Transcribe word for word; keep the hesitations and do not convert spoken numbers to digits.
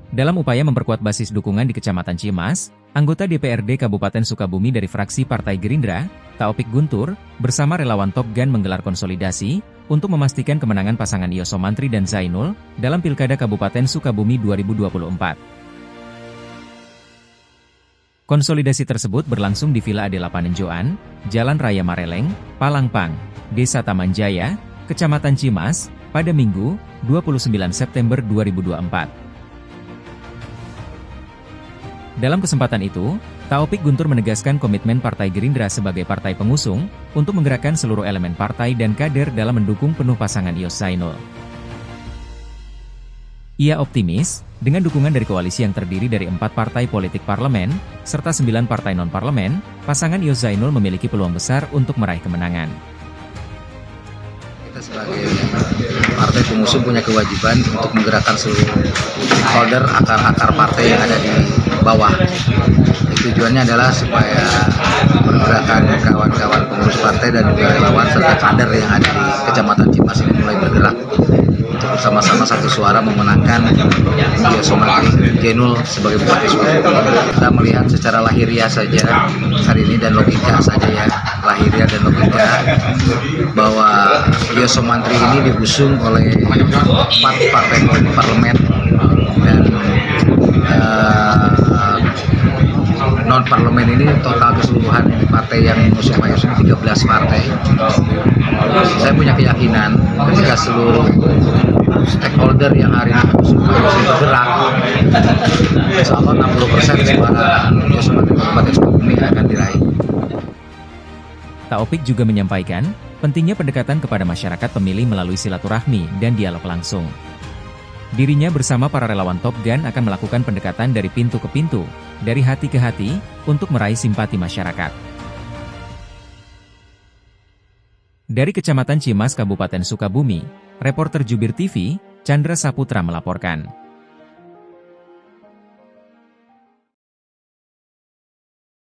Dalam upaya memperkuat basis dukungan di Kecamatan Cimas, anggota D P R D Kabupaten Sukabumi dari fraksi Partai Gerindra, Taufik Guntur, bersama relawan Top Gun menggelar konsolidasi untuk memastikan kemenangan pasangan Yoso Mantri dan Zainul dalam Pilkada Kabupaten Sukabumi dua ribu dua puluh empat. Konsolidasi tersebut berlangsung di Villa Adela Panenjoan, Jalan Raya Mareleng, Palangpang, Desa Taman Jaya, Kecamatan Cimas, pada Minggu, dua puluh sembilan September dua ribu dua puluh empat. Dalam kesempatan itu, Taufik Guntur menegaskan komitmen Partai Gerindra sebagai partai pengusung untuk menggerakkan seluruh elemen partai dan kader dalam mendukung penuh pasangan Yos Zainul. Ia optimis, dengan dukungan dari koalisi yang terdiri dari empat partai politik parlemen, serta sembilan partai non-parlemen, pasangan Yos Zainul memiliki peluang besar untuk meraih kemenangan. Kita sebagai partai pengusung punya kewajiban untuk menggerakkan seluruh stakeholder, akar-akar partai yang ada di bawah. Tujuannya adalah supaya pergerakan kawan-kawan pengurus partai dan juga relawan serta kader yang ada di Kecamatan Cimas ini mulai bergerak untuk bersama-sama satu suara memenangkan Yoso Mantri Zainul sebagai Bupati Sukabumi. Kita melihat secara lahiriah saja hari ini dan logika saja ya, lahiriah dan logika bahwa Yoso Mantri ini diusung oleh empat partai politik parlemen dan uh, non-parlemen ini total keseluruhan partai yang mengusung Pak Yoso tiga belas partai. Saya punya keyakinan ketika seluruh stakeholder yang hari ini mengusung Pak Yoso bergerak, insya Allah enam puluh persen suara Yoso Mantri Kabupaten Sukabumi akan diraih. Taufik juga menyampaikan, pentingnya pendekatan kepada masyarakat pemilih melalui silaturahmi dan dialog langsung. Dirinya bersama para relawan Top Gun akan melakukan pendekatan dari pintu ke pintu, dari hati ke hati, untuk meraih simpati masyarakat. Dari Kecamatan Cimas, Kabupaten Sukabumi, reporter Jubir T V, Chandra Saputra melaporkan.